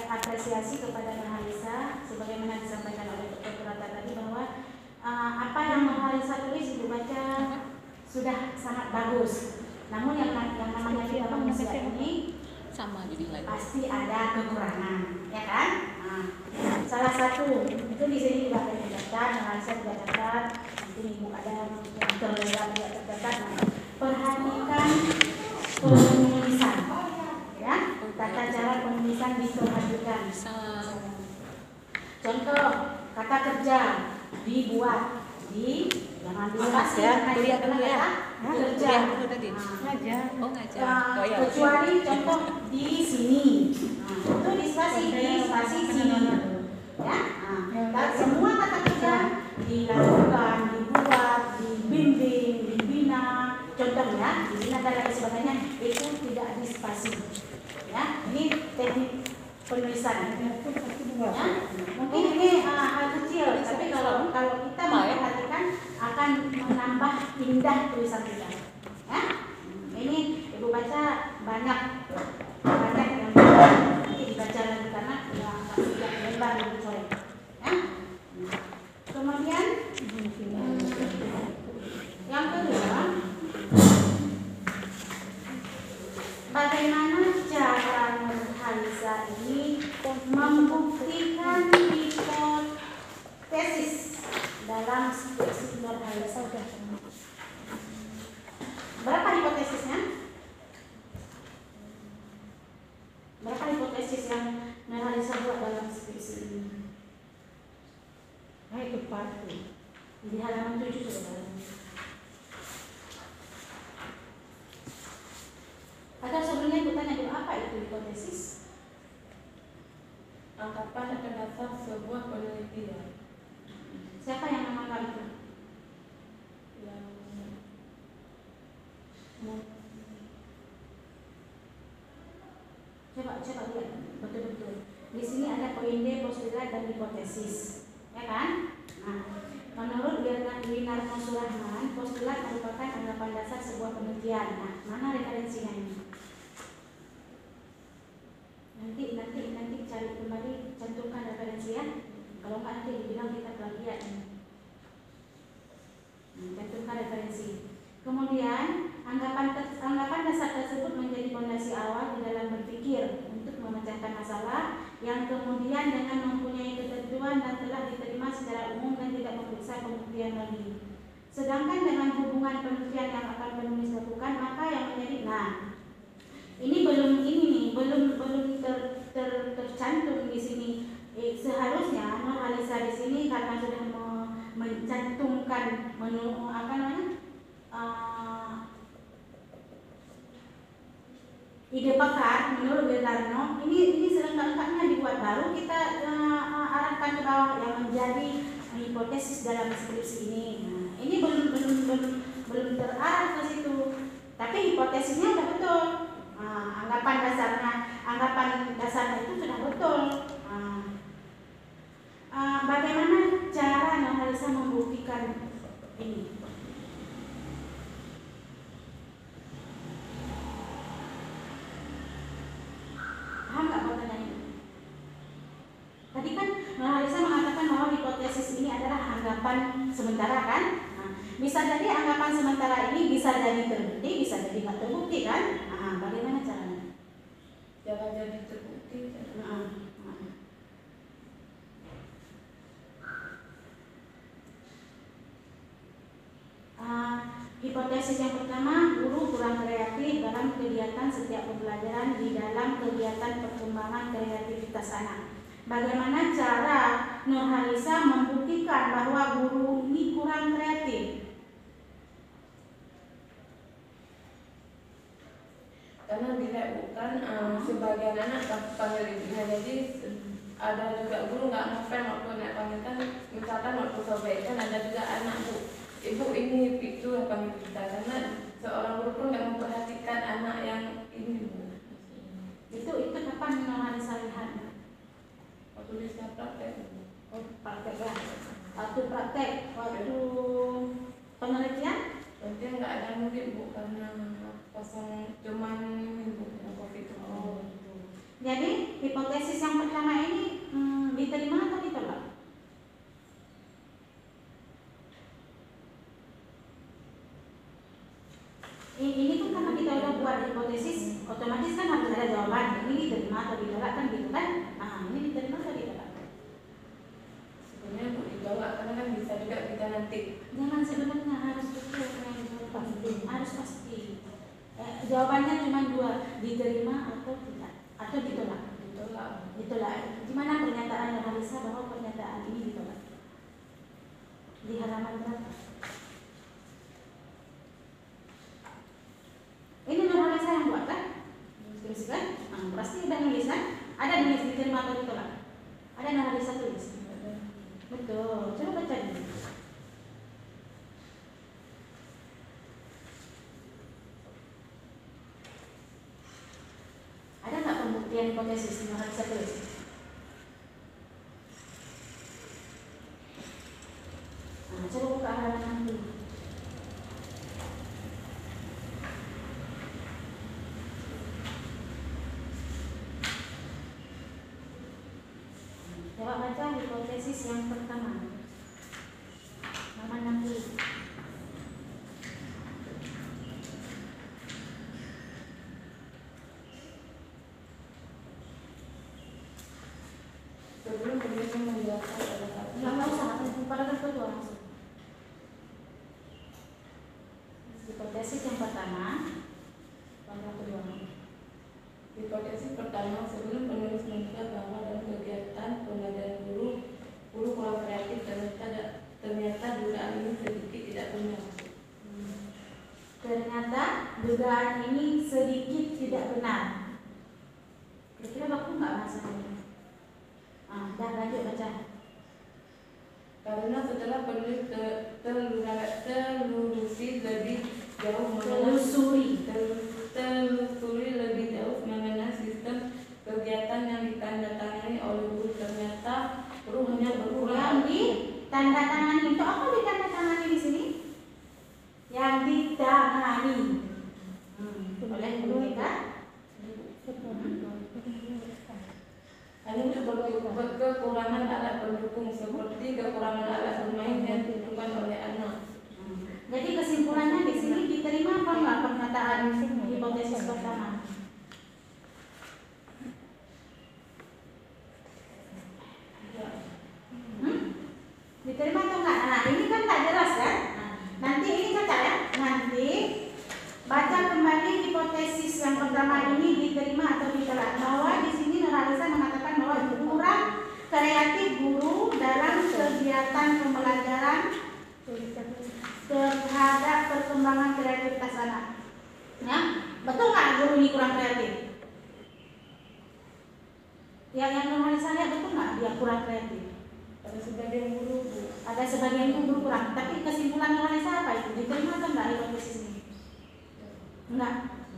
apresiasi kepada Nurhalisa sebagaimana disampaikan oleh Dr. Purata tadi bahwa apa yang Nurhalisa tulis Ibu baca sudah sangat bagus. Namun yang namanya di dalam manusia ini sama jadi pasti ada kekurangan, ya kan? Salah satu itu di sini juga ada tercatat, Nurhalisa juga catat. Nanti Ibu ada yang terlewat juga tercatat. Perhatikan penulisan, ya. Tata cara penulisan diperhatikan. Contoh kata kerja dibuat jangan diulas ya, kerja kecuali contoh di sini itu di spasi sini ya. Semua kata kerja dilakukan, dibuat, dibimbing, dibina, contoh ya, di sini ada lagi sebagainya, itu tidak di spasi ya. Ini teknik penulisan ya. Mungkin ini hal kecil, tapi kalau kita memperhatikan akan menambah indah tulisan kita ya. Ini Ibu baca banyak yang nanti dibaca lagi karena tidak lebar lebih sore ya. Kemudian yang kedua, bagaimana cara Nurhalisa ini membuktikan hipotesis dalam skripsi Nurhalisa? Berapa hipotesisnya? Berapa hipotesis yang Nurhalisa buat dalam skripsi ini? Itu pasti di halaman 7 saudara. Atau sebelumnya aku tanya dulu, apa itu hipotesis? Anggapan akan dasar sebuah penelitian. Siapa yang menganggap itu? Coba lihat betul-betul. Di sini ada poinde, postulat, dan hipotesis, ya kan? Nah, menurut Winarno Surahman, postulat merupakan anggapan dasar sebuah penelitian. Nah, mana referensinya ini? Nanti cari kembali, cantumkan referensi ya. Kalau enggak nanti dibilang kita plagiat. Cantumkan referensi. Kemudian anggapan dasar tersebut menjadi fondasi awal di dalam berpikir untuk memecahkan masalah yang kemudian dengan mempunyai ketentuan dan telah diterima secara umum dan tidak memeriksa pembuktian lagi. Sedangkan dengan hubungan penelitian yang akan penulis lakukan, maka yang menjadi ini belum tercantum di sini. Seharusnya Nurhalisa di sini karena sudah mencantumkan ide pakar menurut Winarno, ini selengkap-lengkapnya dibuat, baru kita arahkan ke bawah yang menjadi hipotesis dalam skripsi ini. Nah, ini belum terarah ke situ, tapi hipotesisnya sudah betul. Anggapan dasarnya itu sudah betul. Bagaimana cara Nurhalisa membuktikan ini? Paham nggak pertanyaan ini? Tadi kan Nurhalisa mengatakan bahwa hipotesis ini adalah anggapan sementara kan? Bisa jadi anggapan sementara ini bisa jadi terbukti, bisa jadi nggak terbukti kan? Bagaimana caranya? Jangan jadi terbukti. Hipotesis yang pertama, guru kurang kreatif dalam kegiatan setiap pembelajaran di dalam kegiatan perkembangan kreativitas anak. Bagaimana cara Nurhalisa membuktikan bahwa guru ini kurang kreatif? Karena bila bukan sebagian anak panggil ibunya, jadi ada juga guru nggak ngefan waktu naik panggilkan, misalkan waktu sobek kan ada juga anak ibu ini itu panggil kita, karena seorang guru pun nggak memperhatikan anak yang ini. Itu kapan Nurhalisa lihat? Waktu dia praktek. Praktek ya. Waktu praktek, waktu penelitian? Penelitian nggak ada murid bu, karena kosong cuman ibu COVID. Gitu. Jadi hipotesis yang pertama ini diterima atau ditolak? Ini kan karena kita udah buat hipotesis, otomatis kan harus ada jawaban. Ini diterima atau ditolak kan gitu kan? Nah, ini diterima atau ditolak? Sebenarnya Bu ditolak karena kan bisa juga kita nanti. Jangan sebenarnya harus betul pasti, harus pasti. Jawabannya cuma dua, diterima atau tidak, atau ditolak. Ditolak. Gimana pernyataan Harisa bahwa pernyataan ini ditolak? Di halaman berapa? Ini Harisa yang buat kan? Tulis kan? Pasti udah nulis kan? Ada nulis diterima atau ditolak? Ada Harisa tulis? Betul. Coba baca dulu. Ada nggak pembuktian hipotesis yang harus saya tulis? Nah, coba buka halaman dulu. Coba baca hipotesis yang pertama. Halaman 60. Sebelum penulis menjelaskan pada satu. Nggak usah, paragraf kedua langsung. Hipotesis yang pertama, paragraf kedua. Hipotesis pertama, sebelum penulis menduga bahwa dalam kegiatan pembelajaran guru kurang kreatif, ternyata dugaan ini sedikit tidak benar. Ternyata dugaan ini sedikit tidak benar. Kira-kira baku nggak bahasanya? Dah lanjut baca. Karena setelah penulis telusuri lebih jauh mengenai sistem kegiatan yang ditandatangani oleh guru, ternyata guru hanya berkurang Yang ditandatangani itu apa ditandatangani di sini? Yang ditangani oleh guru kita. hanya kekurangan alat pendukung seperti kekurangan alat bermain yang dibutuhkan oleh anak. Jadi kesimpulannya di sini diterima apa enggak pernyataan hipotesis pertama? Diterima atau enggak? Nah, ini kan tak jelas kan? Nanti ini cacat ya. Nanti baca kembali hipotesis yang pertama ini diterima atau ditolak. Bahwa di sini Nurhalisa mengatakan bahwa kurang kreatif guru dalam kegiatan pembelajaran terhadap perkembangan kreativitas anak. Ya, betul nggak guru ini kurang kreatif? Yang Nurhalisa lihat betul nggak dia kurang kreatif? Ada sebagian guru, Ada sebagian guru kurang. Tapi kesimpulan Nurhalisa apa itu? Diterima atau enggak hipotesis ini? Enggak.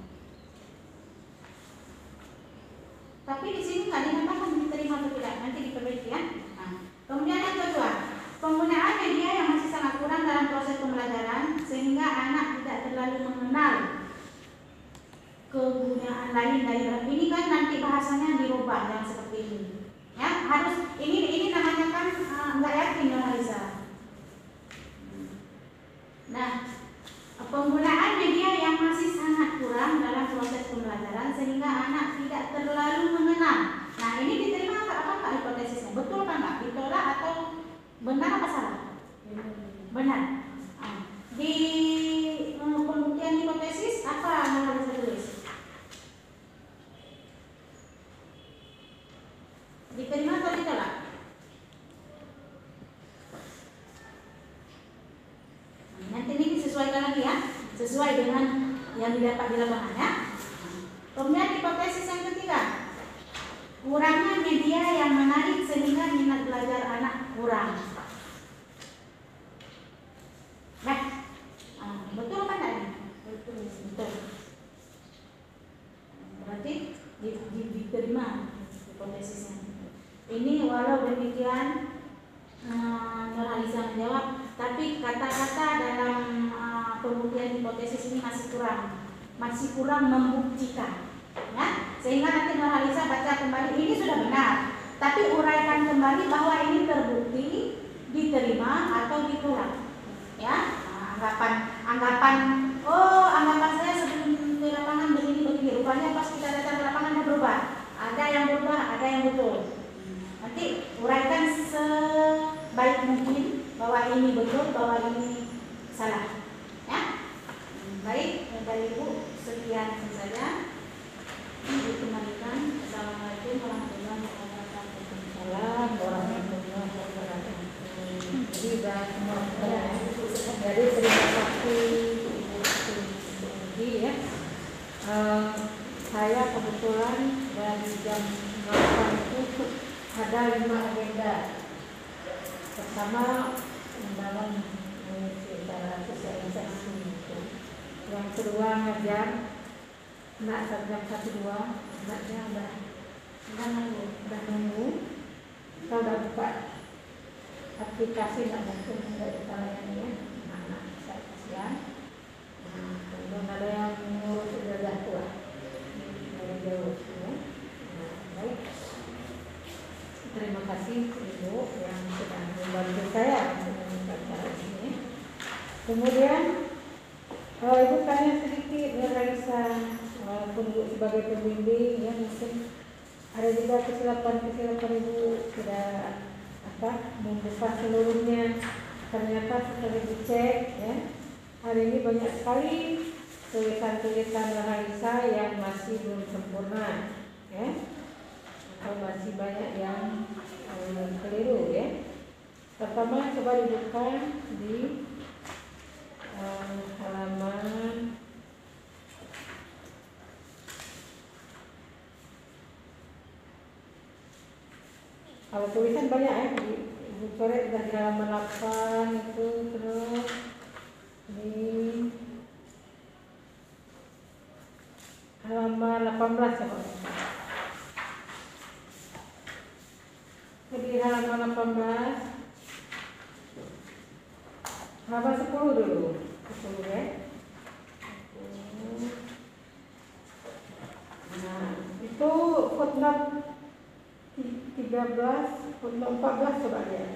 Tapi di sini nggak dinyatakan diterima atau tidak. Nanti diperbaiki ya. Kemudian yang kedua, penggunaan media yang masih sangat kurang dalam proses pembelajaran sehingga anak tidak terlalu mengenal kegunaan lain dari ini kan nanti bahasanya dirubah yang seperti ini. Ya, harus ini namanya kan nggak yakin Nurhalisa. Nah, penggunaan media yang masih sangat kurang dalam proses pembelajaran sehingga anak tidak terlalu mengenal. Nah, ini diterima apa hipotesisnya? Betul apa enggak? Ditolak atau benar apa salah? Benar. Di pembuktian hipotesis apa yang harus ditulis? Diterima atau ditolak? Nanti ini disesuaikan lagi ya, sesuai dengan yang didapat di lapangan ya. Kemudian hipotesis yang ketiga, kurangnya media yang menarik sehingga minat belajar anak kurang. Nah, betul apa enggak ini? Betul. Berarti diterima hipotesisnya. Ini walau demikian Nurhalisa menjawab, tapi kata-kata dalam pembuktian hipotesis ini masih kurang membuktikan, ya. Sehingga nanti Nurhalisa baca kembali, ini sudah benar. Tapi uraikan kembali bahwa ini terbukti, diterima atau ditolak. Ya, anggapan saya sebelum ke lapangan begini. Rupanya pas kita datang ke lapangan ada berubah. Ada yang berubah, ada yang betul. Nanti uraikan sebaik mungkin bahwa ini betul, bahwa ini salah. Ya, baik dari Ibu, sekian saja. Dikembalikan. Assalamualaikum warahmatullahi wabarakatuh. Waalaikumsalam warahmatullahi wabarakatuh. Jadi sudah semua ya. Jadi terima kasih Ibu Sugi ya. Saya kebetulan dari jam 8 itu ada 5 agenda. Pertama membangun acara sosialisasi itu. Yang kedua ngajar anak jam 1-2, anaknya udah nunggu. Kita udah buka aplikasi, nggak mungkin nggak kita layani ya, anak saya kasihan. Belum ada yang ngurus ijazah tua dari jauh ya. Baik, terima kasih Ibu yang sudah membantu saya dengan acara ini. Kemudian Ibu tanya sedikit Nurhalisa, walaupun Ibu sebagai pembimbing ya, mungkin ada juga kesilapan Ibu tidak membuka seluruhnya. Ternyata setelah dicek ya, hari ini banyak sekali tulisan-tulisan Nurhalisa yang masih belum sempurna ya, atau masih banyak yang keliru ya. Pertama coba dibuka di halaman kalau tulisan banyak ya, coret dari halaman 8 itu, terus di halaman 18 ya Pak. Jadi halaman 18 halaman 10 dulu. 10 ya. Nah, itu footnote 13, footnote 14 coba lihat.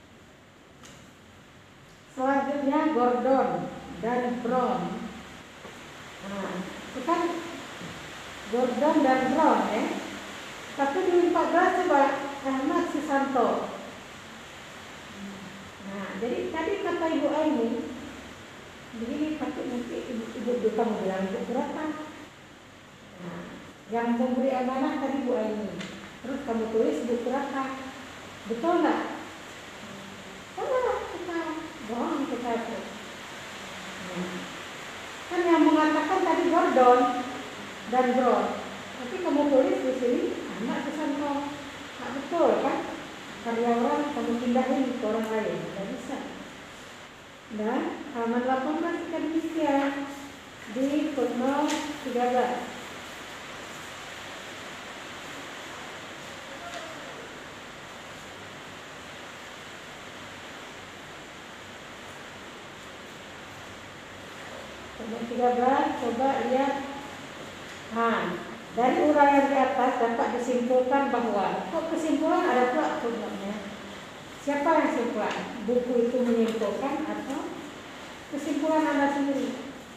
Selanjutnya Gordon dan Brown. Nah, itu kan Gordon dan Brown ya. Tapi di 14 coba Ahmad Susanto. Nah, jadi tadi kata Ibu Aini, begini patut nanti ibu kamu bilang ibu berapa? Nah, yang memberi amanah tadi Bu Aini. Terus kamu tulis ibu berapa? Betul nggak? Salah kita, bohong kita tuh. Kan yang mengatakan tadi Gordon dan Brown, tapi kamu tulis di sini anak Susanto. Nggak betul kan? Karya orang kamu pindahin ke orang lain, nggak bisa. Dan halaman 18 kita demikian di footnote 13. Footnote 13 coba lihat. Dari uraian di atas dapat disimpulkan bahwa kesimpulan ada pula footnote-nya. Siapa yang simpulkan? Buku itu menyimpulkan atau kesimpulan Anda sendiri?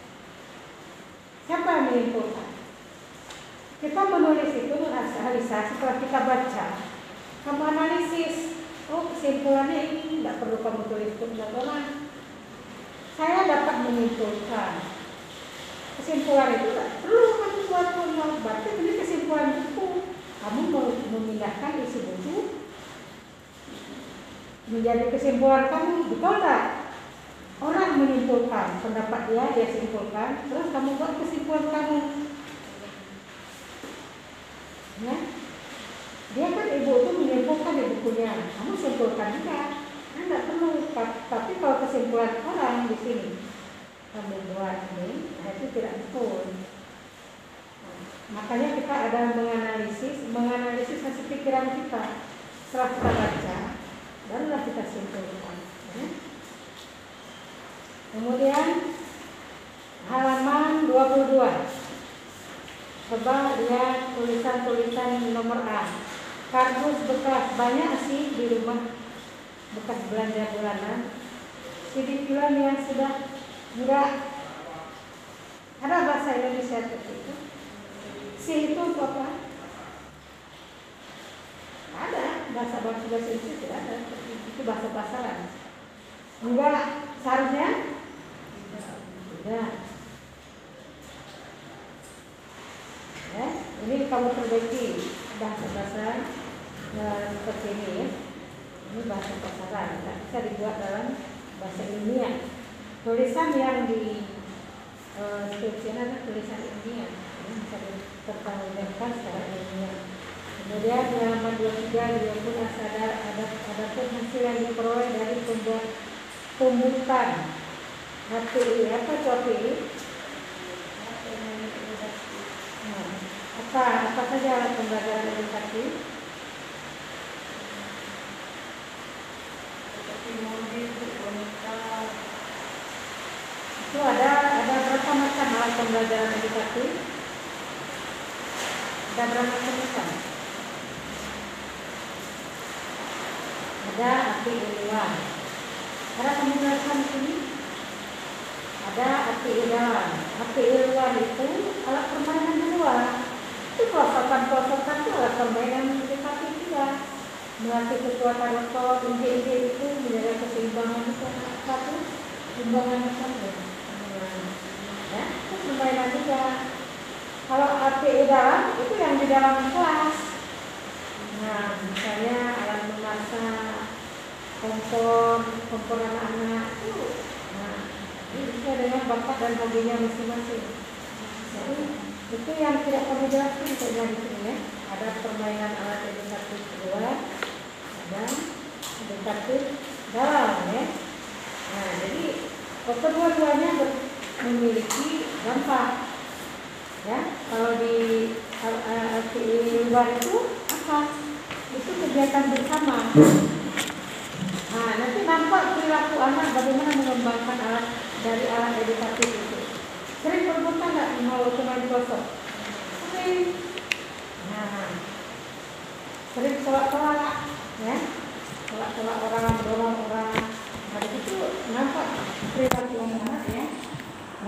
Siapa yang menyimpulkan? Kita menulis itu Nurhalisa setelah kita baca. Kamu analisis, kesimpulannya ini, tidak perlu kamu tulis footnote. Saya dapat menyimpulkan. Kesimpulan itu tak perlu kamu buat footnote. Berarti ini kesimpulan buku. Kamu mau memindahkan isi buku menjadi kesimpulan kamu, betul tak? Orang menyimpulkan pendapat dia simpulkan, terus kamu buat kesimpulan kamu. Ya, dia kan ibu itu menyimpulkan di bukunya, kamu simpulkan juga. Tidak perlu. Tapi kalau kesimpulan orang di sini kamu buat ini, itu tidak betul. Makanya kita ada menganalisis hasil pikiran kita. Setelah kita baca, barulah kita simpulkan. Ya. Kemudian halaman 22. Coba lihat tulisan-tulisan nomor A. Kardus bekas, banyak sih di rumah bekas belanja bulanan. CD film yang sudah enggak. Ada bahasa Indonesia seperti itu. Si itu apa? Ada bahasa Indonesia tidak ada. Itu bahasa pasaran. Enggak, seharusnya tidak. Ya, ini kamu perbaiki bahasa seperti ini ya. Ini bahasa pasaran, tidak bisa dibuat dalam bahasa ilmiah. Tulisan yang di skripsi adalah tulisan ilmiah, ini bisa dipertanggungjawabkan secara ilmiah. Kemudian di halaman 23 dia pun ada pun hasil yang diperoleh dari pembuatan HPI. Apa itu HPI? Apa saja alat pembelajaran edukasi? Seperti mobil, boneka. Itu ada berapa macam alat pembelajaran edukasi? Ada berapa macam? Ada api iluan. Ada kamu jelaskan di sini? Ada api iluan. Api iluan itu alat permainan di luar. Itu pelosokan itu alat permainan edukasi juga. Melatih kekuatan otot, inti-inti itu menjaga keseimbangan satu, keseimbangan satu. Ya, itu permainan juga. Kalau api udara itu yang di dalam kelas. Nah, misalnya alat memasak, kompor anak-anak itu. Nah, ini sesuai dengan bakat dan hobinya masing-masing. Jadi itu yang tidak kami jelaskan untuk di sini ya. Ada permainan alat edukatif luar, ada edukatif dalam ya. Nah, jadi kedua-duanya memiliki dampak. Ya, kalau di luar itu apa? Itu kegiatan bersama. Nah, nanti nampak perilaku anak bagaimana mengembangkan dari alat edukatif itu. Sering berbuka nggak mau cuma digosok? Sering. Nah, sering tolak-tolak, ya, tolak-tolak orang, dorong orang. Nah, itu nampak perilaku anak ya.